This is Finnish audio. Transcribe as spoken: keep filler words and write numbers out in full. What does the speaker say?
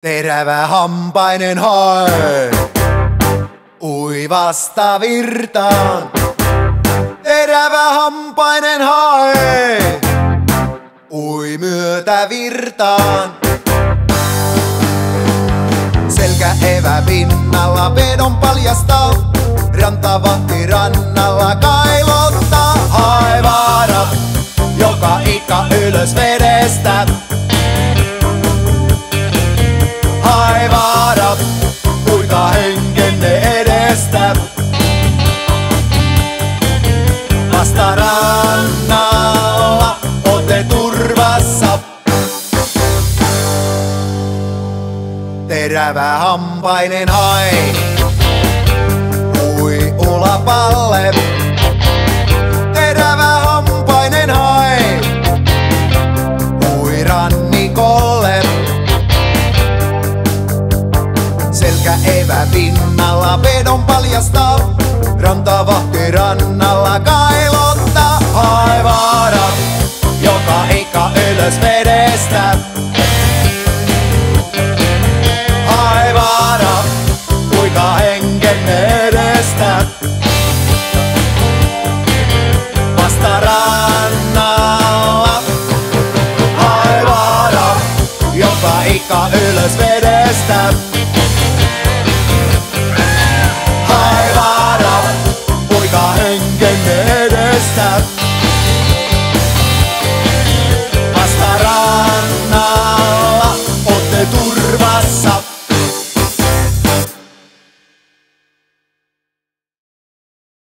Terävä hampainen hae uivasta virtaan. Terävä hampainen hae ui myötä virtaan. Selkä evä pinnalla pedon paljastaa. Rantavahti rannalla kailottaa. Hae vaara, joka ikka ylös vedestä. Hae vaara, kuinka henkenne edestä. Vasta rannalla ootte turvassa. Terävä hampainen hae ui ulapalle. Terävä hampainen hae ui rannikolle. Selkä evä pinnalla pedon paljastaa. Rantavahti rannalla kailottaa. Hae vaara, joka ikka ylös vedestä. Hae vaara, kuinka henkenne edestä. Vasta rannalla. Hae vaara, joka ikka ylös vedestä. Hae vaara, kuinka henkenne edestä.